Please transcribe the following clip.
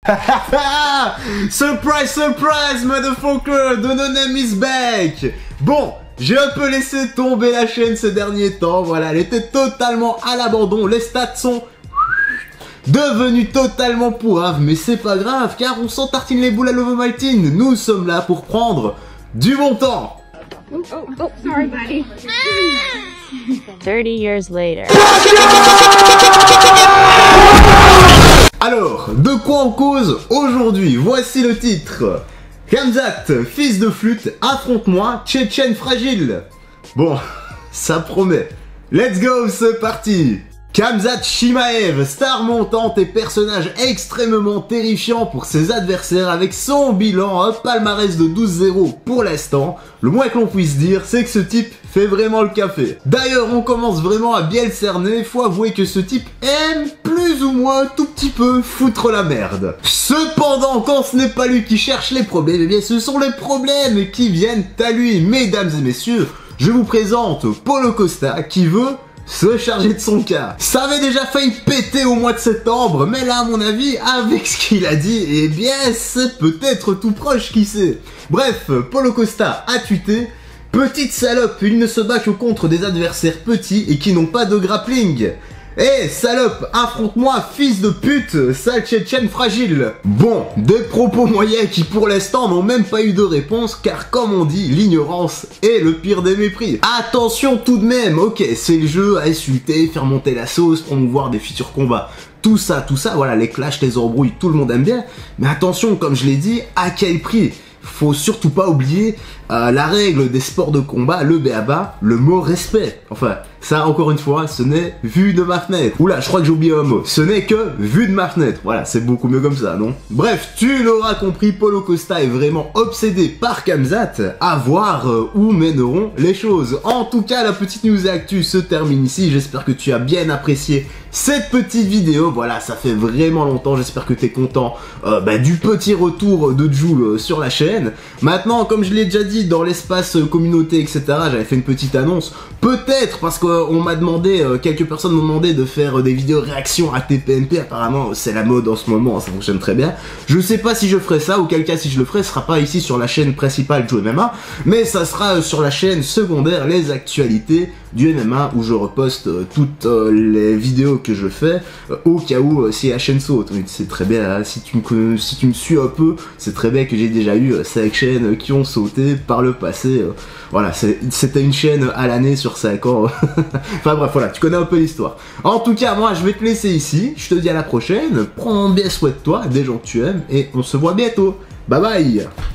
Surprise, surprise, motherfucker, the name is back. Bon, j'ai un peu laissé tomber la chaîne ces derniers temps, voilà, elle était totalement à l'abandon, les stats sont devenus totalement pourraves, mais c'est pas grave, car on s'en tartine les boules à l'ovomaltine, nous sommes là pour prendre du bon temps. Oh, sorry, buddy. 30 years later. Alors, de quoi on cause aujourd'hui? Voici le titre. Khamzat, fils de flûte, affronte-moi, Tchétchène fragile. Bon, ça promet. Let's go, c'est parti. Khamzat Chimaev, star montante et personnage extrêmement terrifiant pour ses adversaires avec son bilan, un palmarès de 12-0 pour l'instant. Le moins que l'on puisse dire, c'est que ce type fait vraiment le café. D'ailleurs, on commence vraiment à bien le cerner, faut avouer que ce type aime plus ou moins un tout petit peu foutre la merde. Cependant, quand ce n'est pas lui qui cherche les problèmes, eh bien ce sont les problèmes qui viennent à lui. Mesdames et messieurs, je vous présente Paulo Costa qui veut se charger de son cas. Ça avait déjà failli péter au mois de septembre, mais là à mon avis, avec ce qu'il a dit, eh bien c'est peut-être tout proche, qui sait. Bref, Paulo Costa a tweeté: petite salope, il ne se bat que contre des adversaires petits et qui n'ont pas de grappling. Eh salope, affronte-moi, fils de pute, sale tchétchène fragile. Bon, des propos moyens qui pour l'instant n'ont même pas eu de réponse, car comme on dit, l'ignorance est le pire des mépris. Attention tout de même, ok, c'est le jeu à insulter, faire monter la sauce, promouvoir des futurs combats. Tout ça, voilà, les clashs, les embrouilles, tout le monde aime bien. Mais attention, comme je l'ai dit, à quel prix? Faut surtout pas oublier la règle des sports de combat, le b.a.-ba, le mot respect. Enfin, ça encore une fois, ce n'est vu de ma fenêtre. Oula, je crois que j'ai oublié un mot. Ce n'est que vu de ma fenêtre. Voilà, c'est beaucoup mieux comme ça, non? Bref, tu l'auras compris, Paulo Costa est vraiment obsédé par Khamzat. À voir où mèneront les choses. En tout cas, la petite news actu se termine ici. J'espère que tu as bien apprécié cette petite vidéo. Voilà, ça fait vraiment longtemps. J'espère que tu es content du petit retour de Joule sur la chaîne. Maintenant, comme je l'ai déjà dit dans l'espace communauté, etc., j'avais fait une petite annonce. Peut-être parce qu'on m'a demandé, quelques personnes m'ont demandé de faire des vidéos réactions à TPMP. Apparemment, c'est la mode en ce moment, ça fonctionne très bien. Je sais pas si je ferai ça, ou quel cas si je le ferai, ce sera pas ici sur la chaîne principale du MMA, mais ça sera sur la chaîne secondaire, les actualités du MMA, où je reposte toutes les vidéos que je fais, au cas où si la chaîne saute. Oui, c'est très bien, hein, si tu me suis un peu, c'est très bien que j'ai déjà eu 5 chaînes qui ont sauté par le passé. Voilà, c'était une chaîne à l'année sur 5 ans. Enfin bref, voilà, tu connais un peu l'histoire. En tout cas, moi je vais te laisser ici, je te dis à la prochaine, prends bien soin de toi, des gens que tu aimes, et on se voit bientôt. Bye bye.